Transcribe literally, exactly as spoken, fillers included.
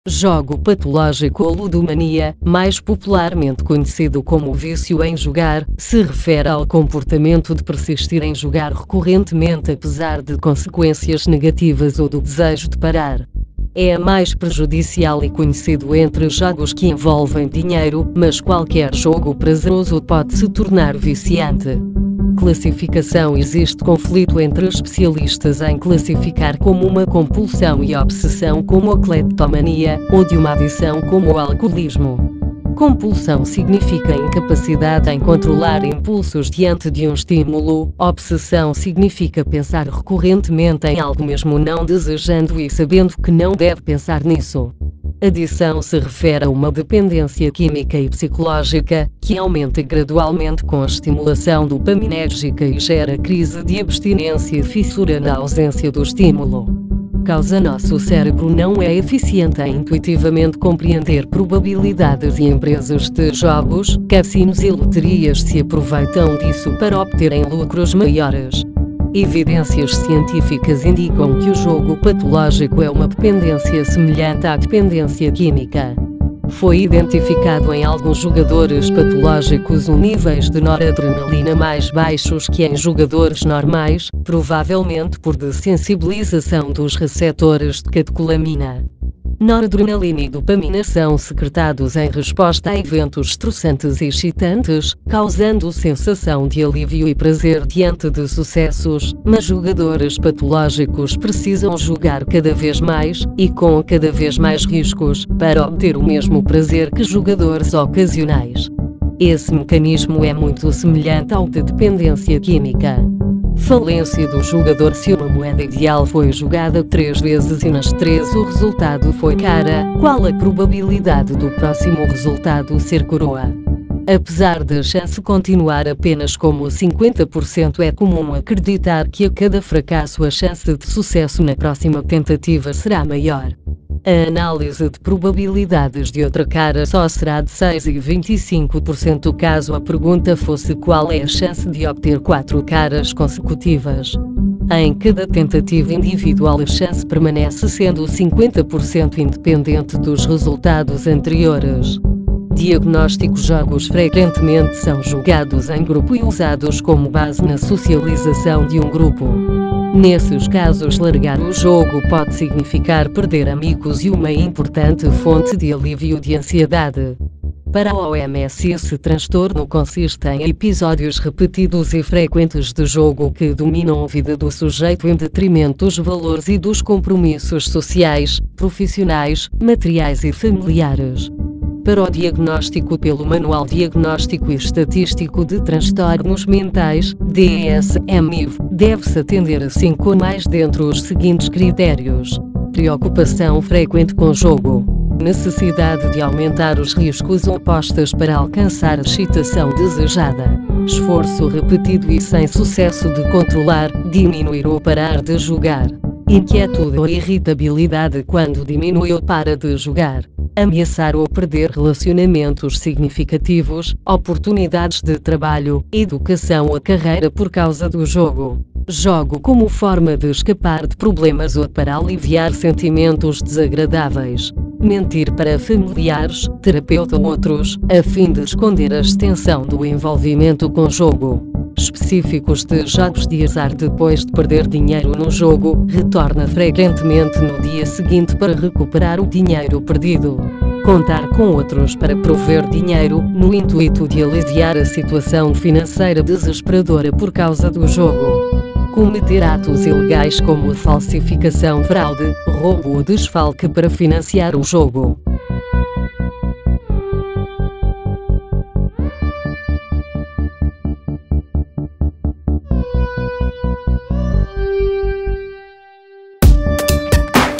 Jogo patológico ou ludomania, mais popularmente conhecido como vício em jogar, se refere ao comportamento de persistir em jogar recorrentemente apesar de consequências negativas ou do desejo de parar. É a mais prejudicial e conhecido entre os jogos que envolvem dinheiro, mas qualquer jogo prazeroso pode se tornar viciante. Classificação: existe conflito entre especialistas em classificar como uma compulsão e obsessão como a cleptomania, ou de uma adição como o alcoolismo. Compulsão significa incapacidade em controlar impulsos diante de um estímulo. Obsessão significa pensar recorrentemente em algo mesmo não desejando e sabendo que não deve pensar nisso. Adição se refere a uma dependência química e psicológica, que aumenta gradualmente com a estimulação dopaminérgica e gera crise de abstinência e fissura na ausência do estímulo. Causa: nosso cérebro não é eficiente em intuitivamente compreender probabilidades e empresas de jogos, cassinos e loterias se aproveitam disso para obterem lucros maiores. Evidências científicas indicam que o jogo patológico é uma dependência semelhante à dependência química. Foi identificado em alguns jogadores patológicos um níveis de noradrenalina mais baixos que em jogadores normais, provavelmente por dessensibilização dos receptores de catecolamina. Noradrenalina e dopamina são secretados em resposta a eventos estressantes e excitantes, causando sensação de alívio e prazer diante de sucessos, mas jogadores patológicos precisam jogar cada vez mais, e com cada vez mais riscos, para obter o mesmo prazer que jogadores ocasionais. Esse mecanismo é muito semelhante ao de dependência química. Falência do jogador: se uma moeda ideal foi jogada três vezes e nas três o resultado foi cara, qual a probabilidade do próximo resultado ser coroa? Apesar da chance continuar apenas como cinquenta por cento, é comum acreditar que a cada fracasso a chance de sucesso na próxima tentativa será maior. A análise de probabilidades de outra cara só será de seis e vinte e cinco por cento caso a pergunta fosse qual é a chance de obter quatro caras consecutivas. Em cada tentativa individual a chance permanece sendo cinquenta por cento independente dos resultados anteriores. Diagnóstico: jogos frequentemente são jogados em grupo e usados como base na socialização de um grupo. Nesses casos, largar o jogo pode significar perder amigos e uma importante fonte de alívio de ansiedade. Para a O M S, esse transtorno consiste em episódios repetidos e frequentes de jogo que dominam a vida do sujeito em detrimento dos valores e dos compromissos sociais, profissionais, materiais e familiares. Para o diagnóstico pelo Manual Diagnóstico e Estatístico de Transtornos Mentais, D S M I V, deve-se atender a cinco ou mais dentre os seguintes critérios: preocupação frequente com jogo, necessidade de aumentar os riscos ou apostas para alcançar a excitação desejada, esforço repetido e sem sucesso de controlar, diminuir ou parar de jogar, inquietude ou irritabilidade quando diminui ou para de jogar, ameaçar ou perder relacionamentos significativos, oportunidades de trabalho, educação ou carreira por causa do jogo, jogo como forma de escapar de problemas ou para aliviar sentimentos desagradáveis, mentir para familiares, terapeuta ou outros, a fim de esconder a extensão do envolvimento com jogo. Específicos de jogos de azar: depois de perder dinheiro no jogo, retorna frequentemente no dia seguinte para recuperar o dinheiro perdido. Contar com outros para prover dinheiro, no intuito de aliviar a situação financeira desesperadora por causa do jogo. Cometer atos ilegais como a falsificação, fraude, roubo ou desfalque para financiar o jogo.